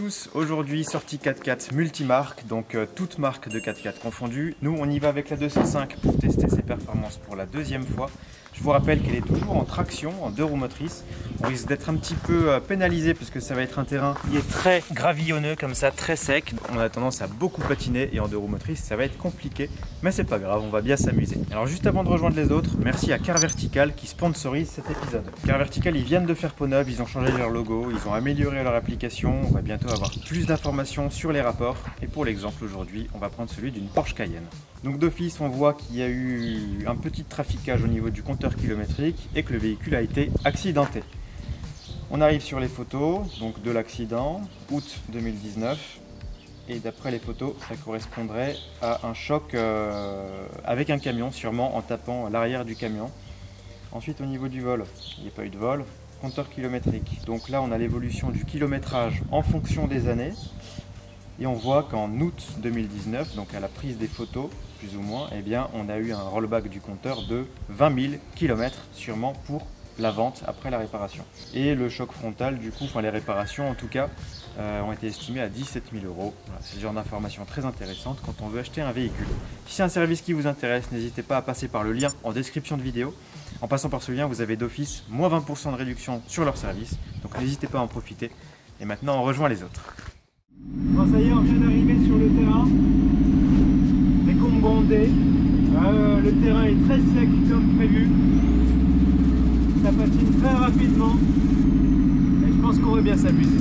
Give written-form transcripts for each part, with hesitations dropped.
tous, aujourd'hui sortie 4x4 multimarque, donc toutes marques de 4x4 confondues. Nous on y va avec la 205 pour tester ses performances pour la deuxième fois. Je vous rappelle qu'elle est toujours en traction, en 2 roues motrices. On risque d'être un petit peu pénalisé puisque ça va être un terrain qui est très gravillonneux comme ça, très sec. On a tendance à beaucoup patiner et en 2 roues motrices ça va être compliqué, mais c'est pas grave, on va bien s'amuser. Alors juste avant de rejoindre les autres, merci à Car Vertical qui sponsorise cet épisode. Car Vertical, ils viennent de faire peau neuve, ils ont changé leur logo, ils ont amélioré leur application. On va bientôt avoir plus d'informations sur les rapports. Et pour l'exemple aujourd'hui, on va prendre celui d'une Porsche Cayenne. Donc d'office, on voit qu'il y a eu un petit traficage au niveau du compteur kilométrique et que le véhicule a été accidenté. On arrive sur les photos donc de l'accident, août 2019. Et d'après les photos, ça correspondrait à un choc avec un camion, sûrement en tapant l'arrière du camion. Ensuite, au niveau du vol, il n'y a pas eu de vol. Compteur kilométrique. Donc là, on a l'évolution du kilométrage en fonction des années. Et on voit qu'en août 2019, donc à la prise des photos, plus ou moins, eh bien, on a eu un rollback du compteur de 20 000 km, sûrement pour la vente après la réparation. Et le choc frontal, du coup, enfin les réparations en tout cas, ont été estimées à 17 000 €. Voilà, c'est le genre d'information très intéressante quand on veut acheter un véhicule. Si c'est un service qui vous intéresse, n'hésitez pas à passer par le lien en description de vidéo. En passant par ce lien, vous avez d'office moins 20% de réduction sur leur service. Donc n'hésitez pas à en profiter. Et maintenant, on rejoint les autres. Bon, ça y est, on vient d'arriver sur le terrain. Les comptes bondés. Le terrain est très sec comme prévu. Ça patine très rapidement. Et je pense qu'on va bien s'amuser.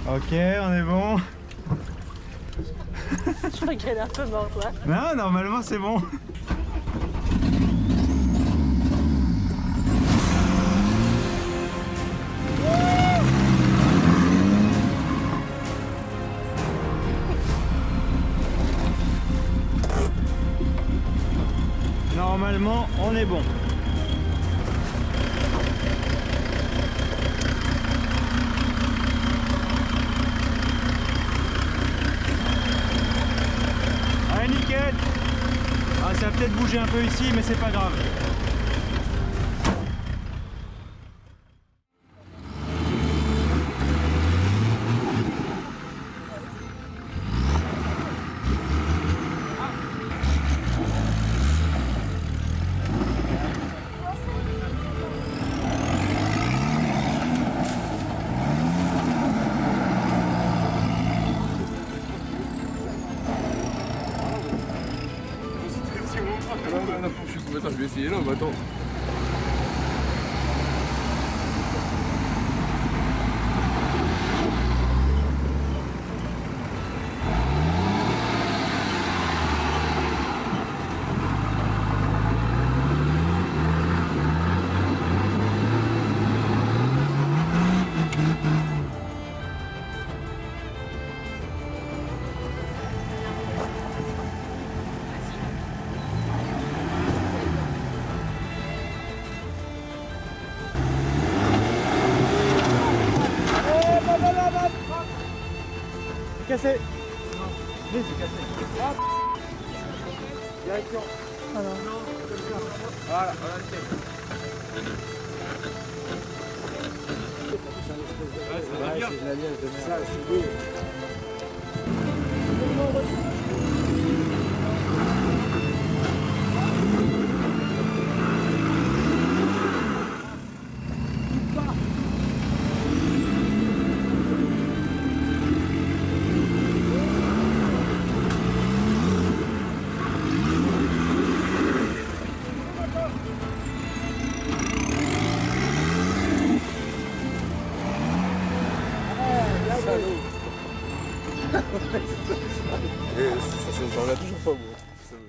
Ok, on est bon. Je crois qu'elle est un peu morte là. Non, normalement c'est bon. Normalement, on est bon. Allez, nickel. Ah, ça va peut-être bouger un peu ici, mais c'est pas grave. Je vais essayer là, on va attendre. Cassé. Oui, c'est cassé. Hop. Direction. Alors. Voilà, voilà, c'est de la liège de merde. Ça, c'est beau. Et ça s'en va toujours pas bon.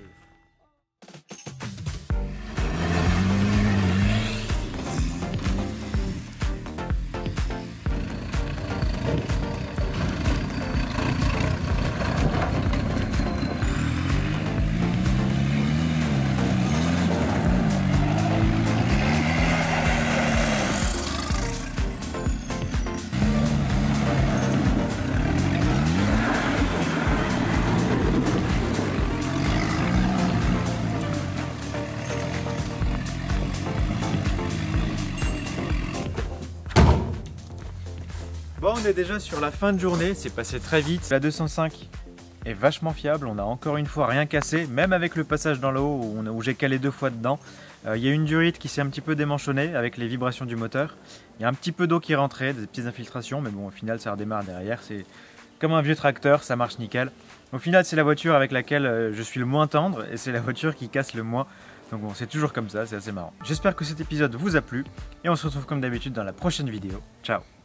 Bon, on est déjà sur la fin de journée, c'est passé très vite. La 205 est vachement fiable, on a encore une fois rien cassé, même avec le passage dans l'eau où j'ai calé 2 fois dedans. Il y a une durite qui s'est un petit peu démanchonnée avec les vibrations du moteur. Il y a un petit peu d'eau qui est rentrée, des petites infiltrations, mais bon, au final ça redémarre derrière. C'est comme un vieux tracteur, ça marche nickel. Au final, c'est la voiture avec laquelle je suis le moins tendre et c'est la voiture qui casse le moins. Donc bon, c'est toujours comme ça, c'est assez marrant. J'espère que cet épisode vous a plu et on se retrouve comme d'habitude dans la prochaine vidéo. Ciao!